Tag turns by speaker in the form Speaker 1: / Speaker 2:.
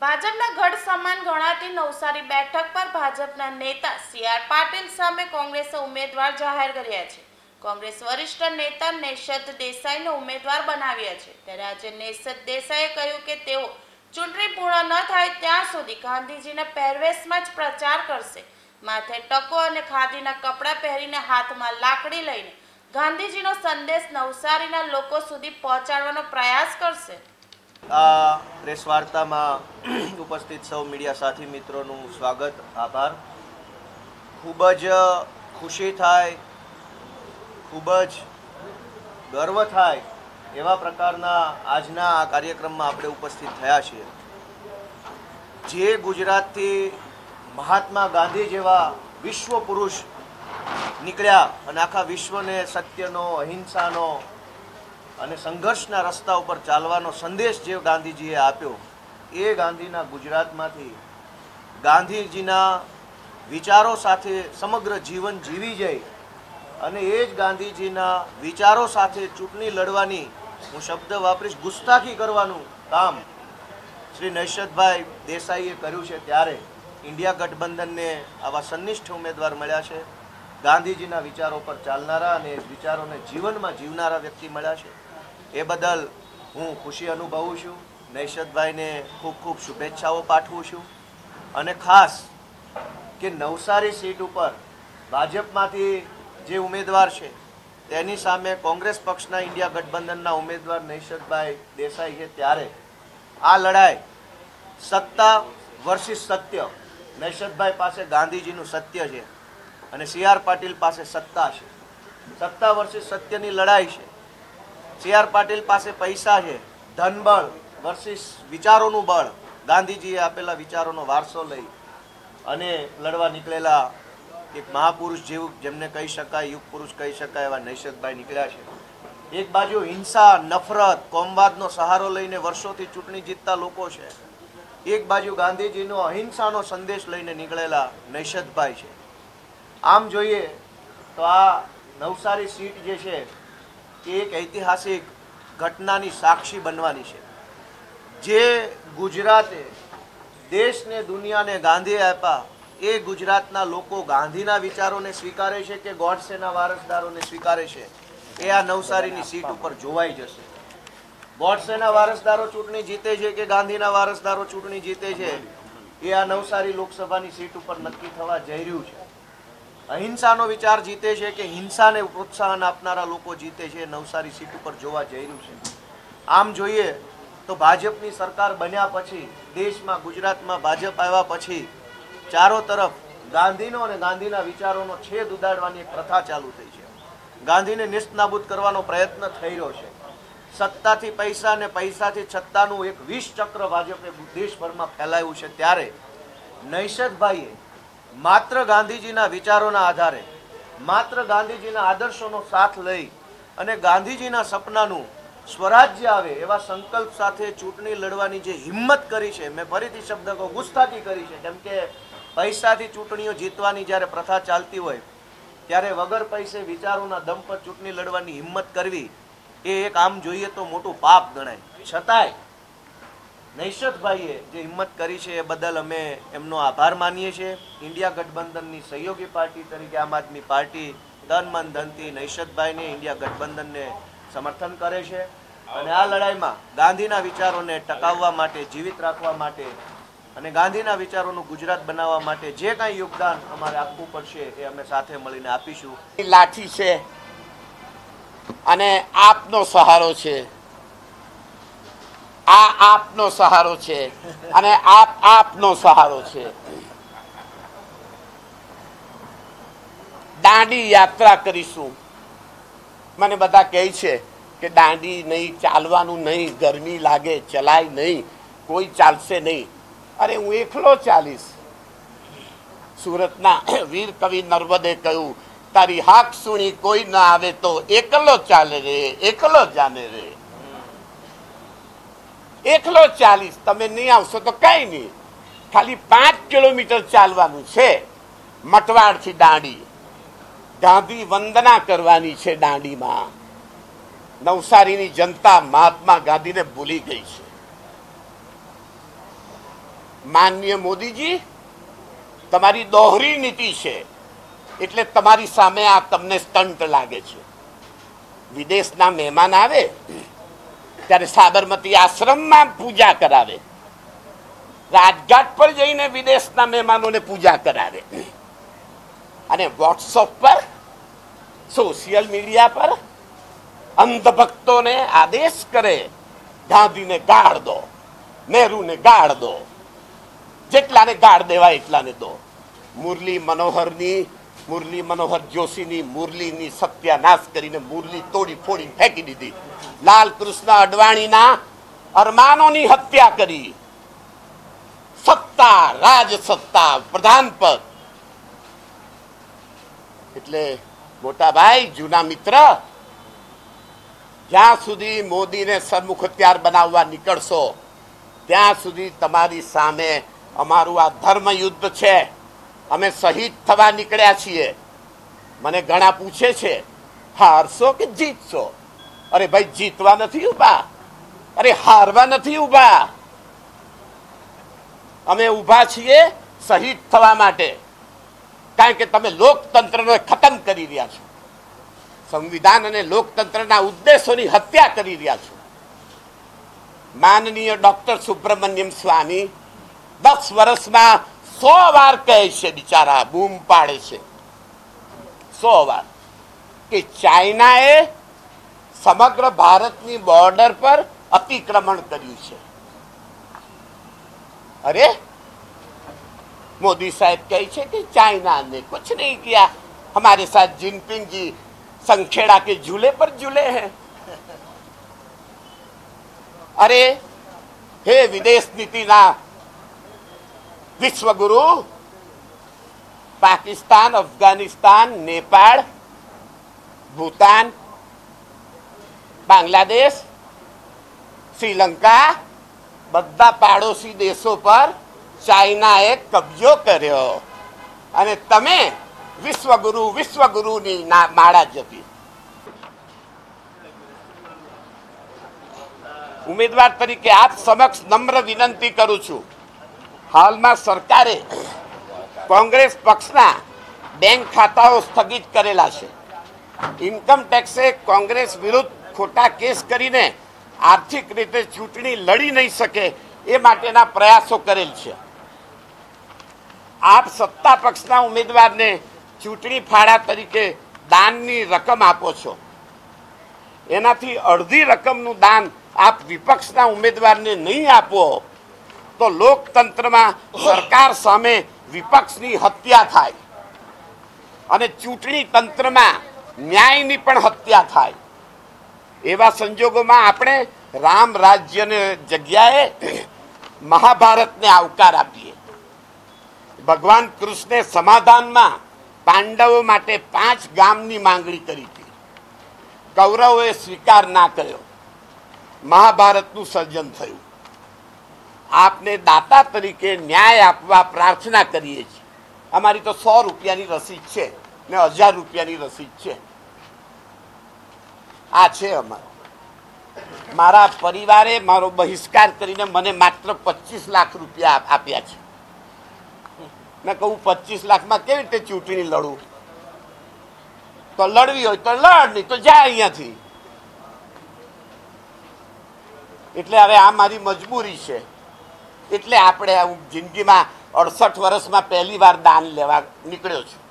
Speaker 1: ભાજપના ગઢ સમાન ગણાતી નવસારી બેઠક પર ભાજપના નેતા સી.આર. પાટીલ સામે કોંગ્રેસે ઉમેદવાર જાહેર કર્યા છે. કોંગ્રેસ વરિષ્ઠ નેતા નૈષદ દેસાઈને ઉમેદવાર બનાવ્યા છે. ત્યારે આજે નૈષદ દેસાઈએ કહ્યું કે તેઓ ચૂંટણી પૂર્ણ ન થાય ત્યાં સુધી ગાંધીજીના પહેરવેશમાં જ પ્રચાર કરશે. માથે ટકો અને ખાદીના કપડાં પહેરીને હાથમાં લાકડી લઈને ગાંધીજીનો સંદેશ નવસારીના લોકો સુધી પહોંચાડવાનો પ્રયાસ કરશે.
Speaker 2: આ પ્રેસ વાર્તામાં ઉપસ્થિત સૌ મીડિયા સાથી મિત્રોનું સ્વાગત, આભાર. ખૂબ જ ખુશી થાય, ખૂબ જ ગર્વ થાય એવા પ્રકારના આજના આ કાર્યક્રમમાં આપણે ઉપસ્થિત થયા છીએ. જે ગુજરાતથી મહાત્મા ગાંધી જેવા વિશ્વ પુરુષ નીકળ્યા અને આખા વિશ્વને સત્યનો, અહિંસાનો અને સંઘર્ષના રસ્તા ઉપર ચાલવાનો સંદેશ જે ગાંધીજીએ આપ્યો, એ ગાંધીના ગુજરાતમાંથી ગાંધીજીના વિચારો સાથે સમગ્ર જીવન જીવી જઈ અને એ જ ગાંધીજીના વિચારો સાથે ચૂંટણી લડવાની, હું શબ્દ વાપરીશ, ગુસ્તાખી કરવાનું કામ શ્રી નૈષદભાઈ દેસાઈએ કર્યું છે. ત્યારે ઇન્ડિયા ગઠબંધનને આવા સંનિષ્ઠ ઉમેદવાર મળ્યા છે. ગાંધીજીના વિચારો પર ચાલનારા અને વિચારોને જીવનમાં જીવનારા વ્યક્તિ મળ્યા છે. એ બદલ હું ખુશી અનુભવું છું. નૈષદભાઈને ખૂબ ખૂબ શુભેચ્છાઓ પાઠવું છું. અને ખાસ કે નવસારી સીટ ઉપર ભાજપમાંથી જે ઉમેદવાર છે તેની સામે કોંગ્રેસ પક્ષના ઇન્ડિયા ગઠબંધનના ઉમેદવાર નૈષદભાઈ દેસાઈ છે. ત્યારે આ લડાઈ સત્તા વર્સિસ સત્ય, નૈષદભાઈ પાસે ગાંધીજીનું સત્ય છે અને સી.આર. પાટીલ પાસે સત્તા છે. સત્તા વર્સિસ સત્યની લડાઈ છે. સી.આર. પાટીલ પાસે પૈસા છે, ધનબળ વર્સિસ વિચારોનું બળ. ગાંધીજીએ આપેલા વિચારોનો વારસો લઈ અને લડવા નીકળેલા એક મહાપુરુષ જેવું જેમને કહી શકાય, યુગ પુરુષ કહી શકાય, એવા નૈષદભાઈ નીકળ્યા છે. એક બાજુ હિંસા, નફરત, કોમવાદનો સહારો લઈને વર્ષોથી ચૂંટણી જીતતા લોકો છે. એક બાજુ ગાંધીજીનો અહિંસાનો સંદેશ લઈને નીકળેલા નૈષદભાઈ છે. આમ જોઈએ તો આ નવસારી સીટ જે છે એ એક ઐતિહાસિક ઘટનાની સાક્ષી બનવાની છે. જે ગુજરાતે દેશને, દુનિયાને ગાંધી આપ્યા, એ ગુજરાતના લોકો ગાંધીના વિચારોને સ્વીકારે છે કે ગોડસેના વારસદારોને સ્વીકારે છે, એ આ નવસારીની સીટ ઉપર જોવાઈ જશે. ગોડસેના વારસદારો ચૂંટણી જીતે છે કે ગાંધીના વારસદારો ચૂંટણી જીતે છે, એ આ નવસારી લોકસભાની સીટ ઉપર નક્કી થવા જઈ રહ્યું છે. અહિંસાનો વિચાર જીતે છે કે હિંસાને પ્રોત્સાહન આપનારા લોકો જીતે છે, નવસારી સીટ ઉપર જોવા જઈ રહ્યું છે. આમ જોઈએ તો ભાજપની સરકાર બન્યા પછી, દેશમાં, ગુજરાતમાં ભાજપ આવ્યા પછી ચારો તરફ ગાંધીનો અને ગાંધીના વિચારોનો છેદ ઉડાડવાની એક પ્રથા ચાલુ થઈ છે. ગાંધીને નિસ્તનાબૂદ કરવાનો પ્રયત્ન થઈ રહ્યો છે. સત્તાથી પૈસા અને પૈસાથી સત્તાનું એક વિષ ચક્ર ભાજપે દેશભરમાં ફેલાયું છે. ત્યારે નૈષદભાઈએ માત્ર ગાંધીજીના વિચારોના આધારે, માત્ર ગાંધીજીના આદર્શોનો સાથ લઈ અને ગાંધીજીના સપનાનું સ્વરાજ્ય આવે એવા સંકલ્પ સાથે ચૂંટણી લડવાની જે હિંમત કરી છે, મેં ફરીથી શબ્દ કહું, ગુસ્તાખી કરી છે. કેમ કે પૈસાથી ચૂંટણીઓ જીતવાની જ્યારે પ્રથા ચાલતી હોય ત્યારે વગર પૈસે વિચારોના દમ પર ચૂંટણી લડવાની હિંમત કરવી એ એક આમ જોઈએ તો મોટું પાપ ગણાય. છતાંય નૈષદભાઈએ જે હિંમત કરી છે એ બદલ અમે એમનો આભાર માનીએ છીએ. ઇન્ડિયા ગઠબંધનની સહયોગી પાર્ટી તરીકે આમ આદમી પાર્ટી તન મન ધનથી નૈષદભાઈને, ઇન્ડિયા ગઠબંધનને સમર્થન કરે છે અને આ લડાઈમાં ગાંધીના વિચારોને ટકાવવા માટે, જીવિત રાખવા માટે અને ગાંધીના વિચારોનું ગુજરાત બનાવવા માટે જે કાંઈ યોગદાન અમારે આપવું પડશે એ અમે સાથે મળીને આપીશું.
Speaker 3: લાઠી છે અને આપનો સહારો છે, આ આપનો સહારો છે અને આપનો સહારો છે. દાંડી યાત્રા કરીશું. મને બધા કહે છે કે દાંડી નહીં, ચાલવાનું નહીં, ગરમી લાગે, ચલાય નહીં, કોઈ ચાલશે નહીં. અરે હું એકલો ચાલીશ. સુરતના વીર કવિ નર્મદે કહ્યું, તારી હાક સુણી કોઈ ના આવે તો એકલો ચાલે રે, એકલો જાને રે. એકલો ચાલીશ. તમે નહીં આવશો તો કઈ નહીં. ખાલી 5 કિલોમીટર ચાલવાનું છે મટવાડથી દાંડી. ગાંધી વંદના કરવાની છે દાંડીમાં. નવસારીની જનતા મહાત્મા ગાંધીને ભૂલી ગઈ છે. માનનીય મોદીજી, તમારી દોહરી નીતિ છે એટલે તમારી સામે આ તમને સ્ટન્ટ લાગે છે. વિદેશના મહેમાન આવે ત્યારે સાબરમતી આશ્રમમાં પૂજા કરાવે, રાજઘાટ પર જઈને વિદેશના મહેમાનોને પૂજા કરાવે, અને વોટ્સઅપ પર, સોશિયલ મીડિયા પર અંધભક્તોને આદેશ કરે, ગાંધીને ગાળ દો, નહેરુને ગાળ દો, જેટલાને ગાળ દેવા એટલાને દો. મુરલી મનોહર જોશીની મુરલીની સત્યાનાશ કરીને મુરલી તોડી ફોડી ફેંકી દીધી. લાલકૃષ્ણ અડવાણીના અરમાનોની હત્યા કરી. સત્તા, રાજસત્તા, પ્રધાન પદ. એટલે મોટા ભાઈ, જૂના મિત્ર, જ્યાં સુધી મોદીને સરમુખ હથિયાર બનાવવા નીકળશો ત્યાં સુધી તમારી સામે અમારું આ ધર્મ યુદ્ધ છે. અમે શહીદ થવા નીકળ્યા છીએ. મને ઘણા પૂછે છે, હારશો કે જીતશો? અરે ભાઈ, જીતવા નથી ઉભા, અરે હારવા નથી ઉભા. અમે ઉભા છીએ શહીદ થવા માટે, કારણ કે તમે લોકતંત્રને ખતમ કરી રહ્યા છો, સંવિધાન અને લોકતંત્રના ઉદ્દેશોની હત્યા કરી રહ્યા છો. માનનીય ડોક્ટર સુબ્રમણ્યમ સ્વામી 10 વર્ષમાં 100 વાર કહે છે, બિચારા બૂમ પાડે છે 100 વાર કે ચાઇનાએ સમગ્ર ભારતની બોર્ડર પર અતિક્રમણ કર્યું છે. अरे मोदी साहब कही છે कि चाइना ने कुछ नहीं किया, हमारे साथ जिनपिंग जी संखेड़ा के झूले पर झूले हैं. अरे हे विदेश नीतिना विश्वगुरु, पाकिस्तान, अफगानिस्तान, नेपाल, भूटान, बांग्लादेश, श्रीलंका, બધા પાડોશી દેશો પર ચાઇનાએ કબજો કર્યો અને તમે વિશ્વગુરુની માળા જપી. ઉમેદવાર તરીકે આપ સમક્ષ નમ્ર વિનંતી કરું છું. હાલમાં સરકારે કોંગ્રેસ પક્ષના બેંક ખાતાઓ સ્થગિત કરેલા છે. ઇન્કમ ટેક્સે કોંગ્રેસ વિરુદ્ધ ખોટા કેસ કરીને આર્થિક રીતે ચૂંટણી લડી નહીં શકે એ માટેના પ્રયાસો કરેલ છે. આપ સત્તા પક્ષના ઉમેદવારને ચૂંટણી ફાળા તરીકે દાનની રકમ આપો છો. એનાથી અડધી રકમનું દાન આપ વિપક્ષના ઉમેદવારને નહીં આપો તો લોકતંત્રમાં સરકાર સામે વિપક્ષની હત્યા થાય અને ચૂંટણી તંત્રમાં ન્યાયની પણ હત્યા થાય. એવા સંજોગોમાં આપણે રામ રાજ્યને જગ્યાએ મહાભારતને આવકાર આપીએ. ભગવાન કૃષ્ણે સમાધાનમાં પાંડવો માટે 5 ગામની માંગણી કરી હતી. કૌરવોએ સ્વીકાર ના કર્યો. મહાભારતનું સર્જન થયું. આપને દાતા તરીકે ન્યાય આપવા પ્રાર્થના કરીએ છીએ. અમારી તો 100 રૂપિયાની રસીદ છે ને 1000 રૂપિયાની રસીદ છે. આ છે અમારો. મારા પરિવારે મારો બહિષ્કાર કરીને મને માત્ર 25 લાખ રૂપિયા આપ્યા છે. મેં કહું 25 લાખમાં કેવી રીતે ચૂંટણી લડું? તો લડવી હોય તો લડ, નહીં તો જાય અહીંયાથી. એટલે હવે આ મારી મજબૂરી છે. એટલે આપણે જિંદગીમાં 68 વર્ષમાં પહેલી વાર દાન લેવા નીકળ્યો છું.